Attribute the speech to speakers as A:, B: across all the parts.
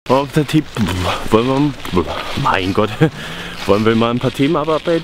A: Auf der Tipp wollen wir, mein Gott, wollen wir mal ein paar Themen abarbeiten?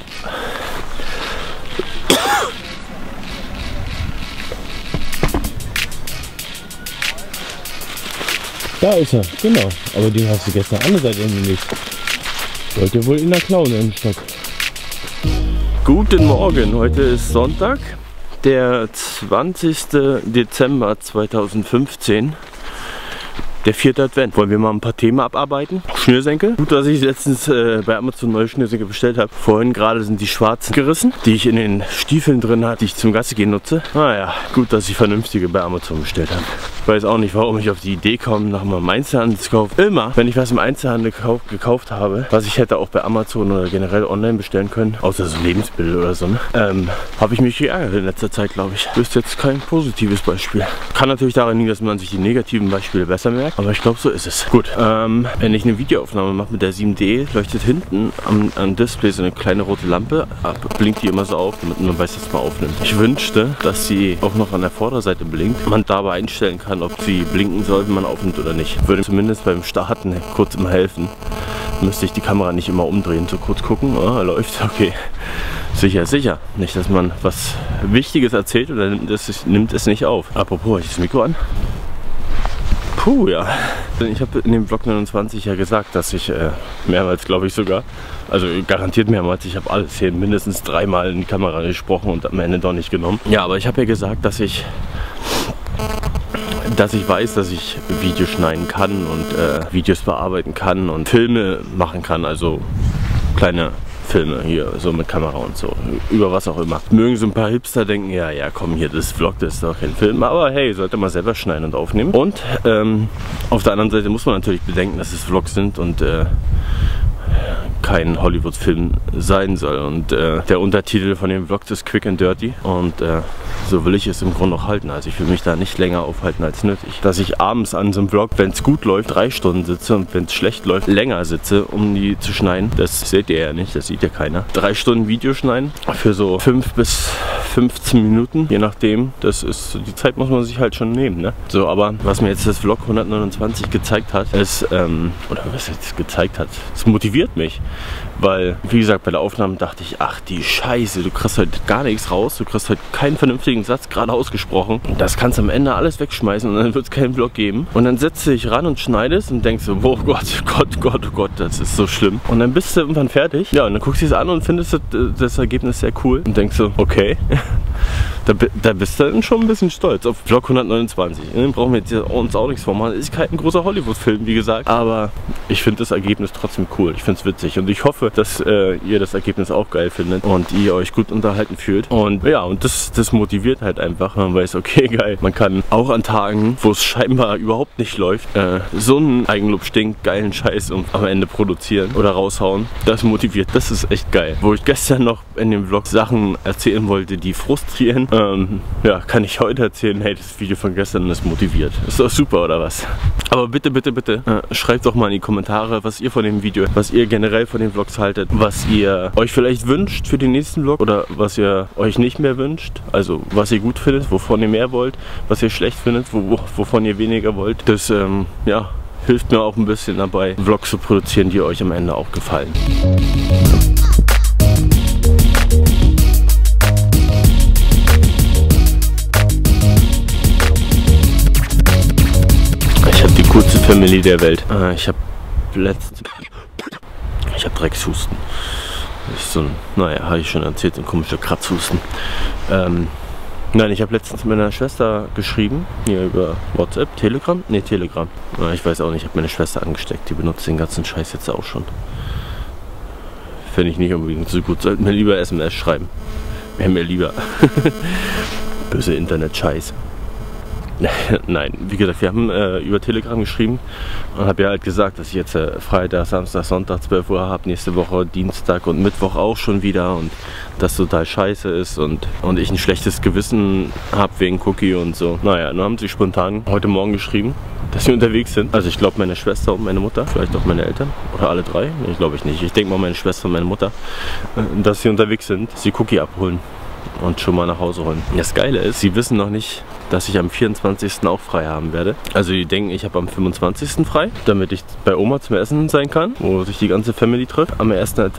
A: Da ist er, genau. Aber den hast du gestern an der Seite irgendwie nicht. Sollte wohl in der Klauen im Stock. Guten Morgen, heute ist Sonntag, der 20. Dezember 2015. Der 4. Advent. Wollen wir mal ein paar Themen abarbeiten? Schnürsenkel. Gut, dass ich letztens bei Amazon neue Schnürsenkel bestellt habe. Vorhin gerade sind die schwarzen gerissen, die ich in den Stiefeln drin hatte, die ich zum Gassi gehen nutze. Naja, gut, dass ich vernünftige bei Amazon bestellt habe. Ich weiß auch nicht, warum ich auf die Idee komme, nach meinem Einzelhandel zu kaufen. Immer, wenn ich was im Einzelhandel gekauft habe, was ich hätte auch bei Amazon oder generell online bestellen können, außer so Lebensmittel oder so, ne? Habe ich mich geärgert in letzter Zeit, glaube ich. Das ist jetzt kein positives Beispiel. Kann natürlich daran liegen, dass man sich die negativen Beispiele besser merkt. Aber ich glaube, so ist es. Gut, wenn ich eine Videoaufnahme mache mit der 7D, leuchtet hinten am Display so eine kleine rote Lampe ab. Blinkt die immer so auf, damit man weiß, dass man aufnimmt. Ich wünschte, dass sie auch noch an der Vorderseite blinkt. Man dabei einstellen kann, ob sie blinken soll, wenn man aufnimmt oder nicht. Würde zumindest beim Starten kurz immer helfen. Müsste ich die Kamera nicht immer umdrehen, so kurz gucken. Oh, läuft, okay. Sicher, sicher. Nicht, dass man was Wichtiges erzählt oder nimmt es nicht auf. Apropos, habe ich das Mikro an? Puh, ja. Ich habe in dem Vlog 29 ja gesagt, dass ich mehrmals, glaube ich sogar, also garantiert mehrmals, ich habe alles hier mindestens 3-mal in die Kamera gesprochen und am Ende doch nicht genommen. Ja, aber ich habe ja gesagt, dass ich weiß, dass ich Videos schneiden kann und Videos bearbeiten kann und Filme machen kann, also kleine Filme hier, so mit Kamera und so, über was auch immer. Mögen so ein paar Hipster denken, ja komm hier, das Vlog, das ist doch kein Film, aber hey, sollte man selber schneiden und aufnehmen. Und auf der anderen Seite muss man natürlich bedenken, dass es Vlogs sind und kein Hollywood-Film sein soll. Und der Untertitel von dem Vlog ist Quick and Dirty und so will ich es im Grunde noch halten. Also ich will mich da nicht länger aufhalten als nötig. Dass ich abends an so einem Vlog, wenn es gut läuft, 3 Stunden sitze und wenn es schlecht läuft, länger sitze, um die zu schneiden. Das seht ihr ja nicht, das sieht ja keiner. 3 Stunden Video schneiden für so 5 bis 15 Minuten, je nachdem. Das ist, die Zeit muss man sich halt schon nehmen, ne? So, aber was mir jetzt das Vlog 129 gezeigt hat, ist, oder was jetzt gezeigt hat, es motiviert mich. Weil, wie gesagt, bei der Aufnahme dachte ich, ach die Scheiße, du kriegst heute gar nichts raus, du kriegst heute keinen vernünftigen Satz gerade ausgesprochen. Das kannst du am Ende alles wegschmeißen und dann wird es keinen Vlog geben. Und dann setzt du dich ran und schneidest und denkst so, oh Gott, oh Gott, das ist so schlimm. Und dann bist du irgendwann fertig. Ja, und dann guckst du es an und findest das Ergebnis sehr cool und denkst so, okay. Da bist du dann schon ein bisschen stolz auf Vlog 129. Den brauchen wir jetzt uns auch nichts vormachen. Es ist kein großer Hollywood-Film, wie gesagt. Aber ich finde das Ergebnis trotzdem cool. Ich finde es witzig. Und ich hoffe, dass ihr das Ergebnis auch geil findet und ihr euch gut unterhalten fühlt. Und ja, und das motiviert halt einfach. Man weiß, okay, geil. Man kann auch an Tagen, wo es scheinbar überhaupt nicht läuft, so einen Eigenlob-Stink, geilen Scheiß am Ende produzieren oder raushauen. Das motiviert. Das ist echt geil. Wo ich gestern noch in dem Vlog Sachen erzählen wollte, die frustrieren, ja, kann ich heute erzählen, hey, das Video von gestern ist motiviert. Ist doch super, oder was? Aber bitte, bitte, bitte, schreibt doch mal in die Kommentare, was ihr von dem Video, was ihr generell von den Vlogs haltet, was ihr euch vielleicht wünscht für den nächsten Vlog oder was ihr euch nicht mehr wünscht. Also, was ihr gut findet, wovon ihr mehr wollt, was ihr schlecht findet, wovon ihr weniger wollt. Das, ja, hilft mir auch ein bisschen dabei, Vlogs zu produzieren, die euch am Ende auch gefallen. Die coolste Family der Welt. Ich habe Dreckshusten. Das ist so ein, naja, habe ich schon erzählt, ein komischer Kratzhusten. Nein, ich habe letztens mit meiner Schwester geschrieben, hier über WhatsApp, Telegram? Ne, Telegram. Ich weiß auch nicht, ich habe meine Schwester angesteckt, die benutzt den ganzen Scheiß jetzt auch schon. Finde ich nicht unbedingt so gut, sollten wir lieber SMS schreiben. Wäre mir lieber. Böse Internet-Scheiß. Nein, wie gesagt, wir haben über Telegram geschrieben und habe ja halt gesagt, dass ich jetzt Freitag, Samstag, Sonntag 12 Uhr habe, nächste Woche Dienstag und Mittwoch auch schon wieder und das total scheiße ist und ich ein schlechtes Gewissen habe wegen Cookie und so. Naja, dann haben sie spontan heute Morgen geschrieben, dass sie unterwegs sind. Also ich glaube meine Schwester und meine Mutter, vielleicht auch meine Eltern oder alle 3, ich glaube ich nicht. Ich denke mal meine Schwester und meine Mutter, dass sie unterwegs sind, dass sie Cookie abholen. und schon mal nach Hause holen. Das Geile ist, sie wissen noch nicht, dass ich am 24. auch frei haben werde. Also die denken, ich habe am 25. frei, damit ich bei Oma zum Essen sein kann, wo sich die ganze Family trifft am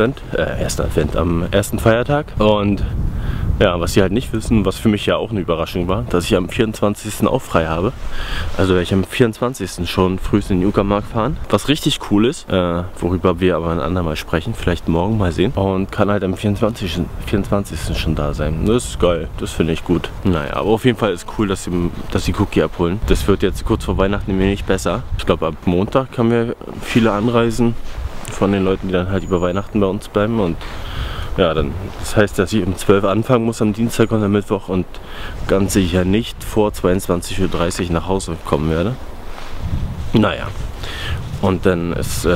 A: am ersten Feiertag. Und ja, was sie halt nicht wissen, was für mich ja auch eine Überraschung war, dass ich am 24. auch frei habe. Also werde ich am 24. schon früh in den Uckermark fahren. Was richtig cool ist, worüber wir aber ein andermal sprechen, vielleicht morgen mal sehen. Und kann halt am 24. schon da sein. Das ist geil, das finde ich gut. Naja, aber auf jeden Fall ist cool, dass sie Cookie abholen. Das wird jetzt kurz vor Weihnachten ein wenig besser. Ich glaube, ab Montag haben wir viele Anreisen von den Leuten, die dann halt über Weihnachten bei uns bleiben. Und ja, dann, das heißt, dass ich um 12 Uhr anfangen muss am Dienstag und am Mittwoch und ganz sicher nicht vor 22:30 Uhr nach Hause kommen werde. Naja, und dann ist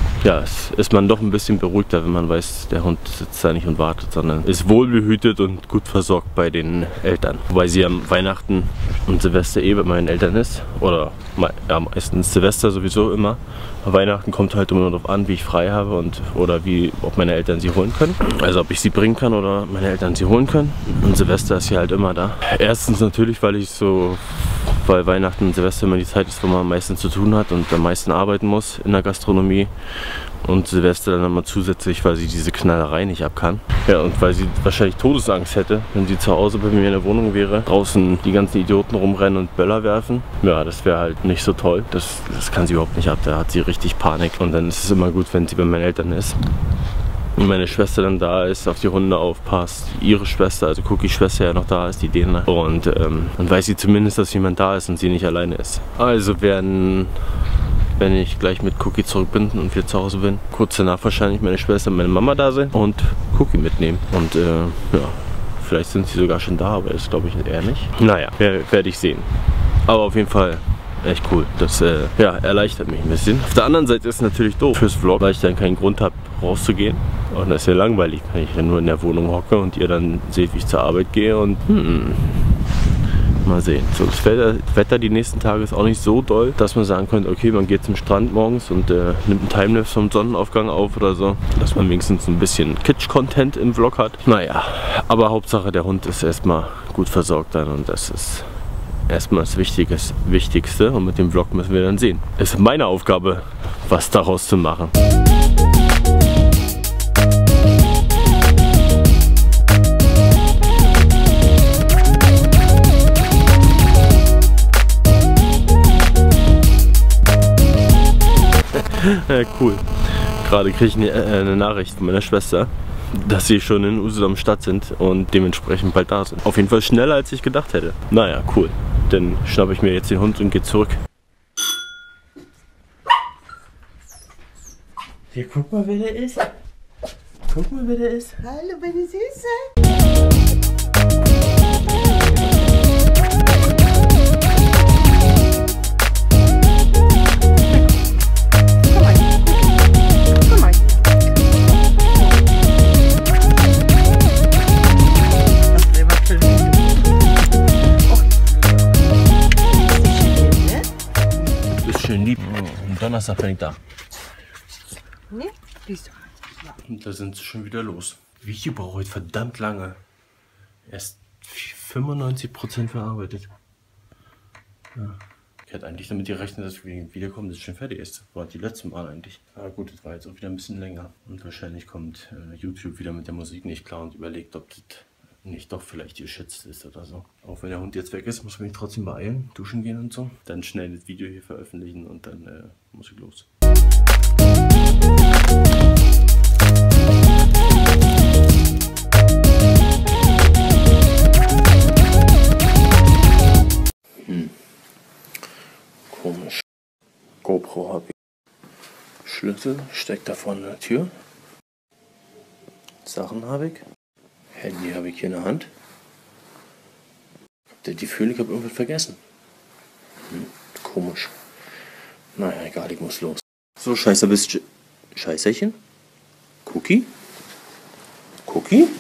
A: man doch ein bisschen beruhigter, wenn man weiß, der Hund sitzt da nicht und wartet, sondern ist wohlbehütet und gut versorgt bei den Eltern. Wobei sie am Weihnachten und Silvester bei meinen Eltern ist. Oder ja, meistens Silvester sowieso immer. Weihnachten kommt halt immer darauf an, wie ich frei habe oder ob meine Eltern sie holen können. Also ob ich sie bringen kann oder meine Eltern sie holen können. Und Silvester ist sie halt immer da. Erstens natürlich, weil Weihnachten und Silvester immer die Zeit ist, wo man am meisten zu tun hat und am meisten arbeiten muss in der Gastronomie. Und Silvester dann nochmal zusätzlich, weil sie diese Knallerei nicht ab kann. Ja, und weil sie wahrscheinlich Todesangst hätte, wenn sie zu Hause bei mir in der Wohnung wäre, draußen die ganzen Idioten rumrennen und Böller werfen. Ja, das wäre halt nicht so toll. Das kann sie überhaupt nicht ab. Da hat sie richtig Panik. Und dann ist es immer gut, wenn sie bei meinen Eltern ist. Und meine Schwester dann da ist, auf die Hunde aufpasst, ihre Schwester, also Cookies Schwester ja noch da ist, die Dena. Und dann weiß sie zumindest, dass jemand da ist und sie nicht alleine ist. Also werden, wenn ich gleich mit Cookie zurück bin und wir zu Hause bin, kurz danach wahrscheinlich meine Schwester und meine Mama da sind und Cookie mitnehmen. Und ja, vielleicht sind sie sogar schon da, aber das glaube ich eher nicht. Naja, werde ich sehen. Aber auf jeden Fall echt cool. Das ja, erleichtert mich ein bisschen. Auf der anderen Seite ist es natürlich doof fürs Vlog, weil ich dann keinen Grund habe, rauszugehen. Und das ist ja langweilig, wenn ich dann nur in der Wohnung hocke und ihr dann seht, wie ich zur Arbeit gehe und mal sehen. So, das Wetter die nächsten Tage ist auch nicht so doll, dass man sagen könnte, okay, man geht zum Strand morgens und nimmt einen Timelapse vom Sonnenaufgang auf oder so. Dass man wenigstens ein bisschen Kitsch-Content im Vlog hat. Naja, aber Hauptsache der Hund ist erstmal gut versorgt dann und das ist erstmal das Wichtigste und mit dem Vlog müssen wir dann sehen. Es ist meine Aufgabe, was daraus zu machen. Ja, cool. Gerade kriege ich eine Nachricht von meiner Schwester, dass sie schon in Usedom-Stadt sind und dementsprechend bald da sind. Auf jeden Fall schneller, als ich gedacht hätte. Naja, cool. Dann schnappe ich mir jetzt den Hund und gehe zurück. Hier, guck mal, wer der ist. Guck mal, wer der ist.
B: Hallo, meine Süße.
A: Donnerstag bin ich da.
B: Ne? Bist du? Ja.
A: Und da sind sie schon wieder los. Video braucht heute verdammt lange. Erst 95% verarbeitet. Ja. Ich hätte eigentlich damit gerechnet, dass wir wiederkommen, dass es schon fertig ist. Das war die letzte Mal eigentlich. Aber gut, das war jetzt auch wieder ein bisschen länger. Und wahrscheinlich kommt YouTube wieder mit der Musik nicht klar und überlegt, ob das nicht doch vielleicht geschützt ist oder so. Auch wenn der Hund jetzt weg ist, muss ich mich trotzdem beeilen, duschen gehen und so. Dann schnell das Video hier veröffentlichen und dann muss ich los. Komisch. GoPro habe ich. Schlüssel steckt da vorne in der Tür. Sachen habe ich. Handy habe ich hier in der Hand. Habt ihr die Gefühl, ich habe irgendwas vergessen? Komisch. Naja, egal, ich muss los. So, Scheiße, bist du... Scheißerchen? Cookie? Cookie?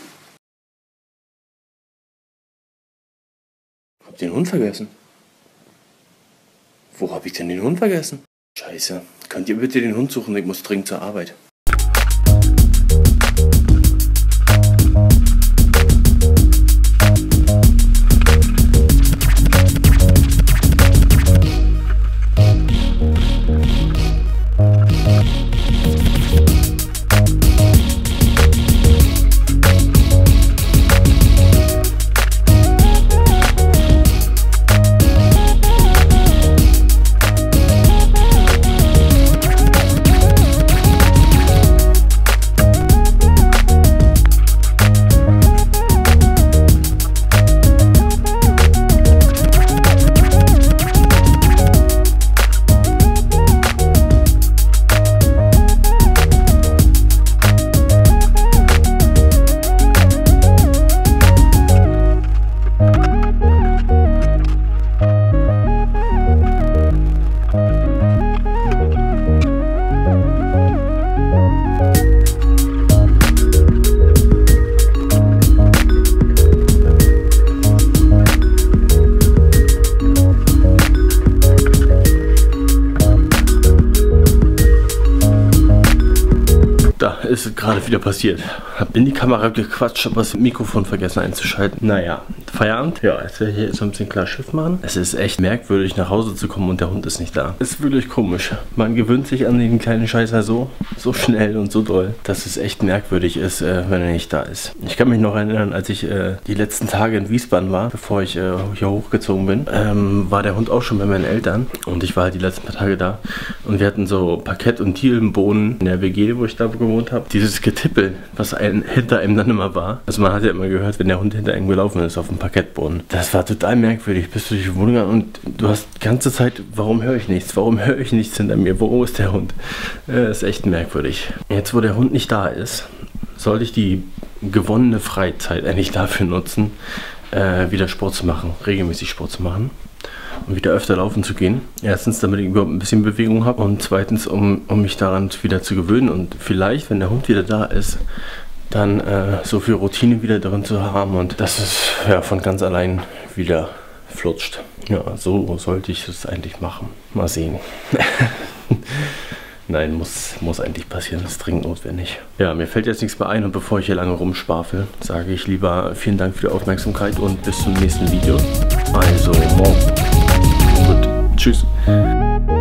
A: Hab den Hund vergessen? Wo habe ich denn den Hund vergessen? Scheiße. Könnt ihr bitte den Hund suchen? Ich muss dringend zur Arbeit. ist gerade wieder passiert. Hab in die Kamera gequatscht, aber das Mikrofon vergessen einzuschalten. Naja, Feierabend. Ja, jetzt werde ich hier so ein bisschen klar Schiff machen. Es ist echt merkwürdig, nach Hause zu kommen und der Hund ist nicht da. Ist wirklich komisch. Man gewöhnt sich an den kleinen Scheißer so schnell und so doll, dass es echt merkwürdig ist, wenn er nicht da ist. Ich kann mich noch erinnern, als ich die letzten Tage in Wiesbaden war, bevor ich hier hochgezogen bin, war der Hund auch schon bei meinen Eltern und ich war halt die letzten paar Tage da und wir hatten so Parkett- und Dielenbohnen in der WG, wo ich da gewohnt habe. Dieses Getippel, was hinter einem dann immer war. Also man hat ja immer gehört, wenn der Hund hinter einem gelaufen ist auf dem Parkettboden. Das war total merkwürdig. Bist du durch die Wohnung gegangen und du hast die ganze Zeit, warum höre ich nichts? Warum höre ich nichts hinter mir? Wo ist der Hund? Ist echt merkwürdig. Jetzt, wo der Hund nicht da ist, sollte ich die gewonnene Freizeit eigentlich dafür nutzen, wieder Sport zu machen, regelmäßig Sport zu machen und wieder öfter laufen zu gehen. Erstens, damit ich überhaupt ein bisschen Bewegung habe und zweitens, um mich daran wieder zu gewöhnen und vielleicht, wenn der Hund wieder da ist, dann so viel Routine wieder drin zu haben und dass es ja von ganz allein wieder flutscht. Ja, so sollte ich es eigentlich machen. Mal sehen. Nein, muss eigentlich passieren, das ist dringend notwendig. Ja, mir fällt jetzt nichts mehr ein und bevor ich hier lange rumschwafel, sage ich lieber vielen Dank für die Aufmerksamkeit und bis zum nächsten Video. Also morgen. Gut, tschüss.